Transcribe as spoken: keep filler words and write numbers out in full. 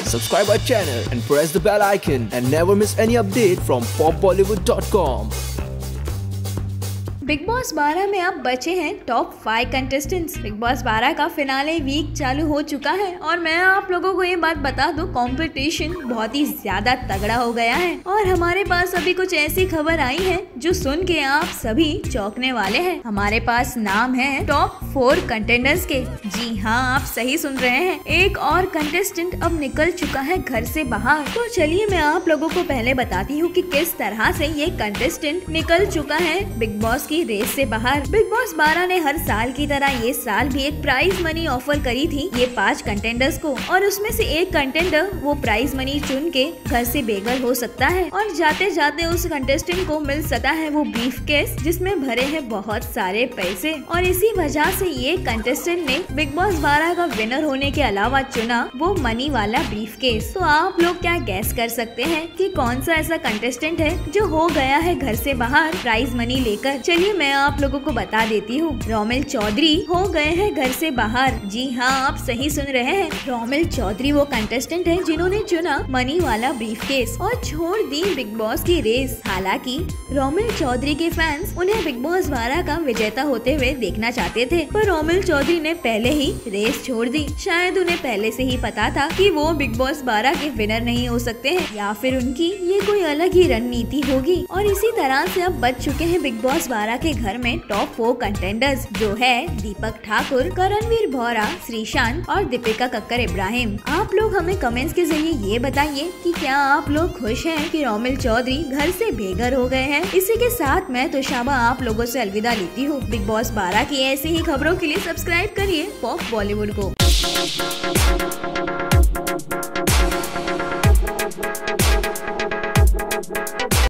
subscribe our channel and press the bell icon and never miss any update from pop bollywood dot com. Bigg Boss बारह में अब बचे हैं top five contestants. Bigg Boss बारह का finale week चालू हो चुका है और मैं आप लोगों को ये बात बता दूं, कंपटीशन बहुत ही ज्यादा तगड़ा हो गया है और हमारे पास अभी कुछ ऐसी खबर आई है जो सुन के आप सभी चौंकने वाले हैं। हमारे पास नाम है टॉप फोर कंटेंडर्स के। जी हाँ, आप सही सुन रहे हैं, एक और कंटेस्टेंट अब निकल चुका है घर से बाहर। तो चलिए मैं आप लोगों को पहले बताती हूँ कि किस तरह से ये कंटेस्टेंट निकल चुका है बिग बॉस रेस से बाहर। बिग बॉस बारह ने हर साल की तरह ये साल भी एक प्राइज मनी ऑफर करी थी ये पांच कंटेंडर्स को, और उसमें से एक कंटेंडर वो प्राइज मनी चुन के घर से बेघर हो सकता है और जाते जाते उस कंटेस्टेंट को मिल सकता है वो ब्रीफकेस जिसमें भरे हैं बहुत सारे पैसे। और इसी वजह से ये कंटेस्टेंट ने बिग बॉस बारह का विनर होने के अलावा चुना वो मनी वाला ब्रीफकेस। तो आप लोग क्या गैस कर सकते हैं कि कौन सा ऐसा कंटेस्टेंट है जो हो गया है घर से बाहर प्राइज मनी लेकर? चलिए मैं आप लोगों को बता देती हूँ, रोमिल चौधरी हो गए हैं घर से बाहर। जी हाँ, आप सही सुन रहे हैं, रोमिल चौधरी वो कंटेस्टेंट है जिन्होंने चुना मनी वाला ब्रीफकेस और छोड़ दी बिग बॉस की रेस। हालांकि रोमिल चौधरी के फैंस उन्हें बिग बॉस बारह का विजेता होते हुए देखना चाहते थे, पर रोमिल चौधरी ने पहले ही रेस छोड़ दी। शायद उन्हें पहले से ही पता था कि वो बिग बॉस बारह के विनर नहीं हो सकते हैं, या फिर उनकी ये कोई अलग ही रणनीति होगी। और इसी तरह से अब बच चुके हैं बिग बॉस बारह के घर में टॉप फोर कंटेंडर्स, जो है दीपक ठाकुर, करणवीर बोहरा, श्रीशांत और दीपिका कक्कर इब्राहिम। आप लोग हमें कमेंट्स के जरिए ये बताइए कि क्या आप लोग खुश हैं कि रोमिल चौधरी घर से बेघर हो गए हैं? इसी के साथ मैं तुषाबा आप लोगों से अलविदा लेती हूँ। बिग बॉस बारह की ऐसी ही खबरों के लिए सब्सक्राइब करिए पॉप बॉलीवुड को।